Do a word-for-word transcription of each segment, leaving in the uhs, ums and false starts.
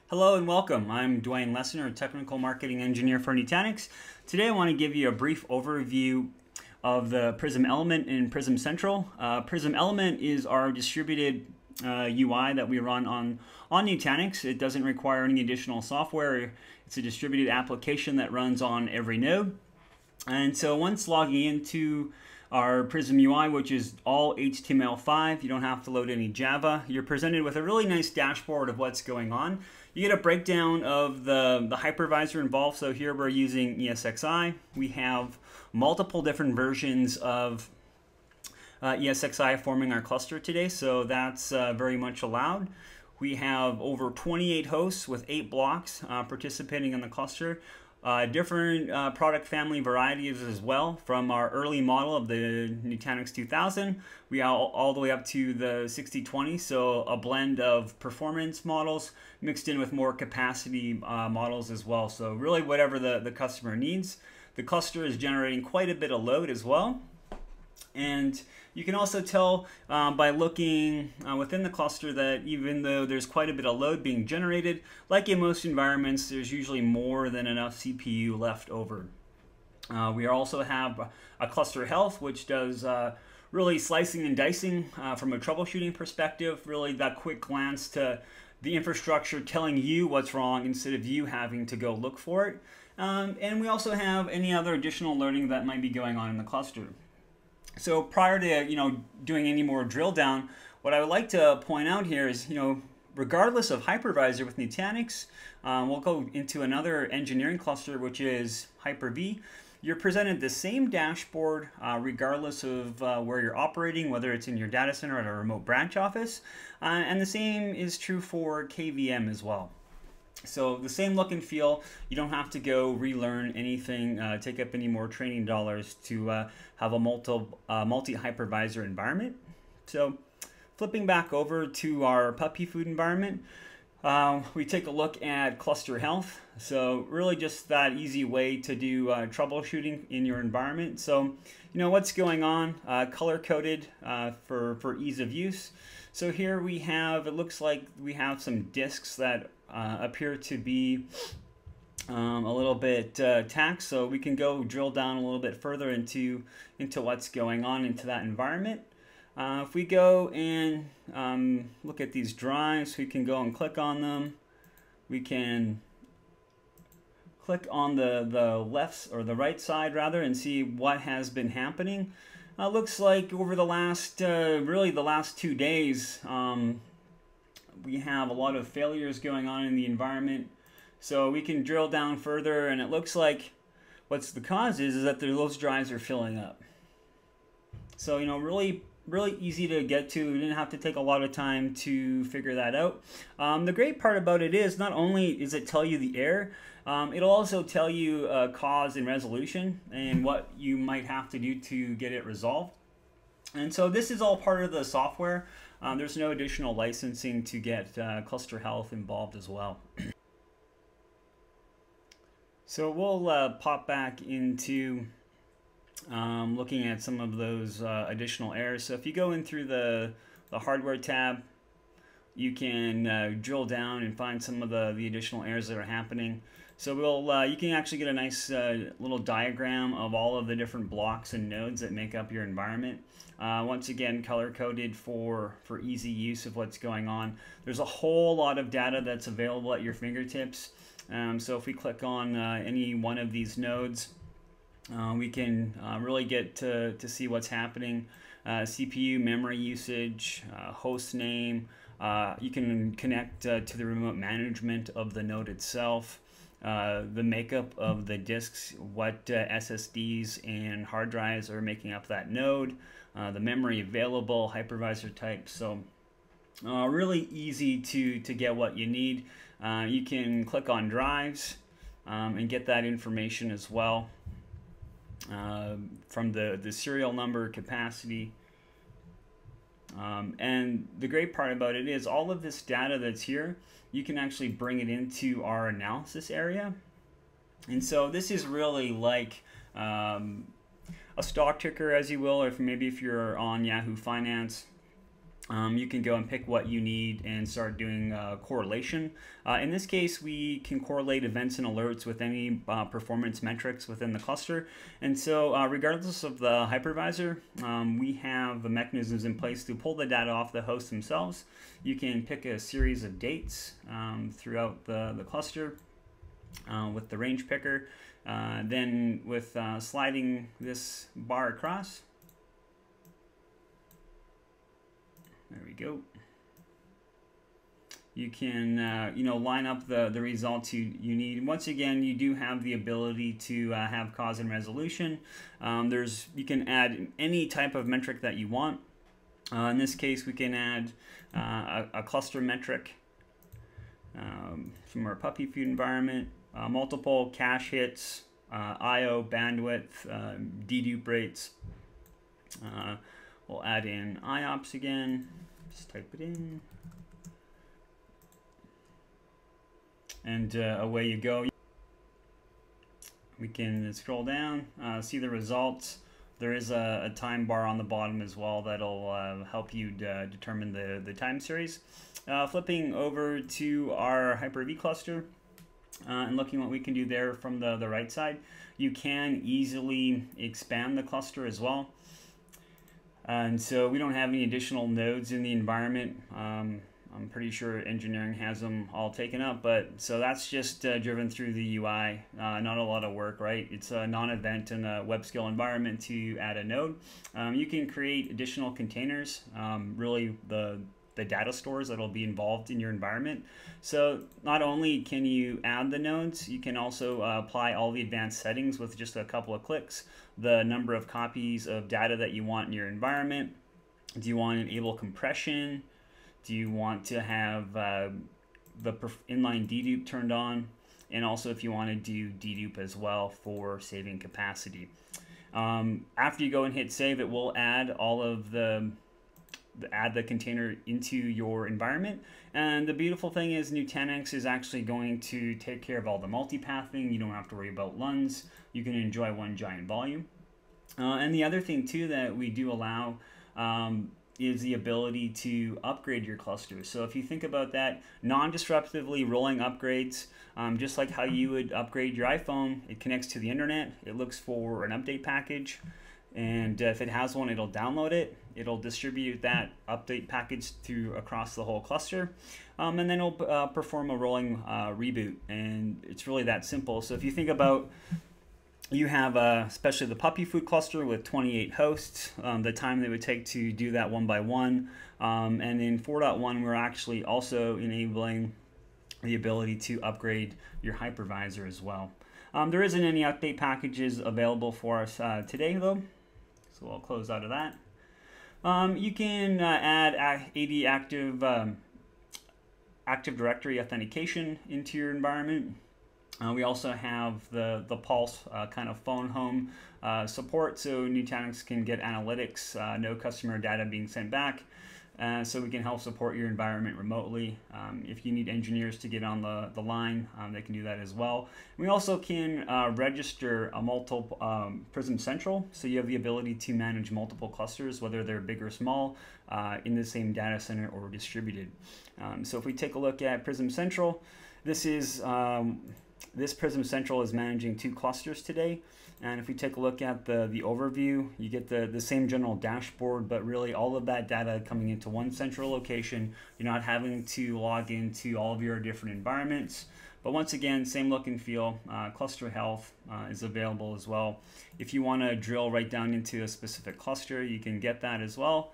Hello and welcome. I'm Dwayne Lessner, Technical Marketing Engineer for Nutanix. Today I want to give you a brief overview of the Prism Element in Prism Central. Uh, Prism Element is our distributed uh, U I that we run on, on Nutanix. It doesn't require any additional software. It's a distributed application that runs on every node. And so once logging into our Prism U I, which is all H T M L five, you don't have to load any Java. You're presented with a really nice dashboard of what's going on. You get a breakdown of the, the hypervisor involved. So here we're using E S X i. We have multiple different versions of uh, E S X i forming our cluster today, so that's uh, very much allowed. We have over twenty-eight hosts with eight blocks uh, participating in the cluster. Uh, different uh, product family varieties as well, from our early model of the Nutanix two thousand, we all, all the way up to the sixty twenty, so a blend of performance models mixed in with more capacity uh, models as well. So really whatever the, the customer needs. The cluster is generating quite a bit of load as well. And you can also tell uh, by looking uh, within the cluster that even though there's quite a bit of load being generated, like in most environments, there's usually more than enough C P U left over. Uh, we also have a cluster health, which does uh, really slicing and dicing uh, from a troubleshooting perspective, really that quick glance to the infrastructure telling you what's wrong instead of you having to go look for it. Um, and we also have any other additional learning that might be going on in the cluster. So prior to you know doing any more drill down, what I would like to point out here is you know regardless of hypervisor with Nutanix, um, we'll go into another engineering cluster which is HyperV. You're presented the same dashboard uh, regardless of uh, where you're operating, whether it's in your data center or at a remote branch office, uh, and the same is true for K V M as well. So the same look and feel. You don't have to go relearn anything, uh, take up any more training dollars to uh, have a multi, uh, multi-hypervisor environment. So flipping back over to our puppy food environment, uh, we take a look at cluster health. So really just that easy way to do uh, troubleshooting in your environment. So you know what's going on, uh, color-coded uh, for, for ease of use. So here we have, it looks like we have some disks that Uh, appear to be um, a little bit uh, taxed, so we can go drill down a little bit further into into what's going on into that environment. Uh, if we go and um, look at these drives, we can go and click on them. We can click on the the left or the right side rather and see what has been happening. Uh, looks like over the last uh, really the last two days. Um, we have a lot of failures going on in the environment, so we can drill down further, and it looks like what's the cause is, is that those drives are filling up. So you know really really easy to get to. We didn't have to take a lot of time to figure that out. Um, the great part about it is not only does it tell you the error, um, it'll also tell you uh, cause and resolution and what you might have to do to get it resolved. And so this is all part of the software. Um, there's no additional licensing to get uh, cluster health involved as well. So we'll uh, pop back into um, looking at some of those uh, additional errors. So if you go in through the, the hardware tab, you can uh, drill down and find some of the, the additional errors that are happening. So we'll, uh, you can actually get a nice uh, little diagram of all of the different blocks and nodes that make up your environment. Uh, once again, color-coded for, for easy use of what's going on. There's a whole lot of data that's available at your fingertips. Um, so if we click on uh, any one of these nodes, uh, we can uh, really get to, to see what's happening. Uh, C P U, memory usage, uh, host name. Uh, you can connect uh, to the remote management of the node itself. Uh, the makeup of the disks, what uh, S S Ds and hard drives are making up that node, uh, the memory available, hypervisor type. So uh, really easy to, to get what you need. Uh, you can click on drives um, and get that information as well uh, from the, the serial number, capacity. Um, and the great part about it is all of this data that's here, you can actually bring it into our analysis area. And so this is really like um, a stock ticker, as you will, or if maybe if you're on Yahoo Finance, Um, you can go and pick what you need and start doing uh, correlation. Uh, in this case, we can correlate events and alerts with any uh, performance metrics within the cluster. And so uh, regardless of the hypervisor, um, we have the mechanisms in place to pull the data off the host themselves. You can pick a series of dates um, throughout the, the cluster uh, with the range picker. Uh, then with uh, sliding this bar across, there we go. You can, uh, you know, line up the, the results you, you need. Once again, you do have the ability to uh, have cause and resolution. Um, there's, you can add any type of metric that you want. Uh, in this case, we can add uh, a, a cluster metric um, from our puppy food environment, uh, multiple cache hits, uh, I O bandwidth, uh, dedupe rates. Uh, we'll add in I O P S again. Just type it in, and uh, away you go. We can scroll down, uh, see the results. There is a, a time bar on the bottom as well that'll uh, help you determine the, the time series. Uh, flipping over to our HyperV cluster uh, and looking what we can do there from the, the right side, you can easily expand the cluster as well. And so we don't have any additional nodes in the environment. Um, I'm pretty sure engineering has them all taken up, but so that's just uh, driven through the U I. Uh, not a lot of work, right? It's a non-event in a web scale environment to add a node. Um, you can create additional containers, um, really the the data stores that'll be involved in your environment. So not only can you add the nodes, you can also uh, apply all the advanced settings with just a couple of clicks. The number of copies of data that you want in your environment. Do you want to enable compression? Do you want to have uh, the inline dedupe turned on? And also if you want to do dedupe as well for saving capacity. Um, after you go and hit save, it will add all of the add the container into your environment. And the beautiful thing is Nutanix is actually going to take care of all the multipathing. You don't have to worry about L U Ns. You can enjoy one giant volume. Uh, and the other thing too that we do allow um, is the ability to upgrade your cluster. So if you think about that, non-disruptively rolling upgrades, um, just like how you would upgrade your iPhone, it connects to the internet, it looks for an update package, and if it has one, it'll download it. It'll distribute that update package through across the whole cluster, um, and then it'll uh, perform a rolling uh, reboot. And it's really that simple. So if you think about, you have uh, especially the puppy food cluster with twenty-eight hosts, um, the time that it would take to do that one by one. Um, and in four point one, we're actually also enabling the ability to upgrade your hypervisor as well. Um, there isn't any update packages available for us uh, today though, so we'll close out of that. Um, you can uh, add A D Active um, Active Directory authentication into your environment. Uh, we also have the the Pulse uh, kind of phone home uh, support, so Nutanix can get analytics, uh, no customer data being sent back. Uh, so we can help support your environment remotely. Um, if you need engineers to get on the, the line, um, they can do that as well. We also can uh, register a multiple um, Prism Central, so you have the ability to manage multiple clusters, whether they're big or small, uh, in the same data center or distributed. Um, so if we take a look at Prism Central, this is um, this Prism Central is managing two clusters today. And if we take a look at the, the overview, you get the, the same general dashboard, but really all of that data coming into one central location. You're not having to log into all of your different environments. But once again, same look and feel. Uh, cluster health uh, is available as well. If you want to drill right down into a specific cluster, you can get that as well.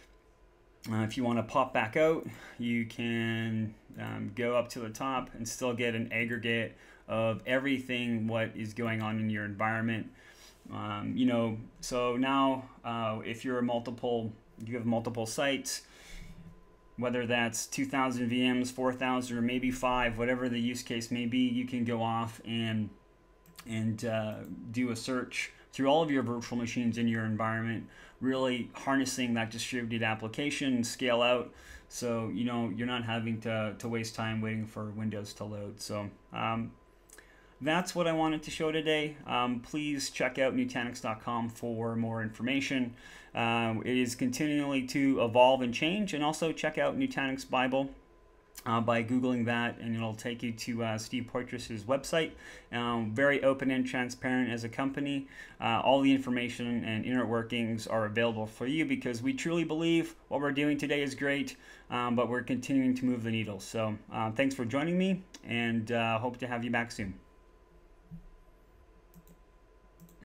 Uh, if you want to pop back out, you can um, go up to the top and still get an aggregate of everything what is going on in your environment. Um, you know, so now uh, if you're a multiple, you have multiple sites, whether that's two thousand V Ms, four thousand, or maybe five, whatever the use case may be, you can go off and and uh, do a search through all of your virtual machines in your environment, really harnessing that distributed application, scale out, so you know you're not having to, to waste time waiting for Windows to load. So um, that's what I wanted to show today. Um, please check out Nutanix dot com for more information. Um, it is continually to evolve and change, and also check out Nutanix Bible. Uh, by Googling that, and it'll take you to uh, Steve Poitras's website. Um, very open and transparent as a company. Uh, all the information and inner workings are available for you because we truly believe what we're doing today is great, um, but we're continuing to move the needle. So uh, thanks for joining me, and uh, hope to have you back soon.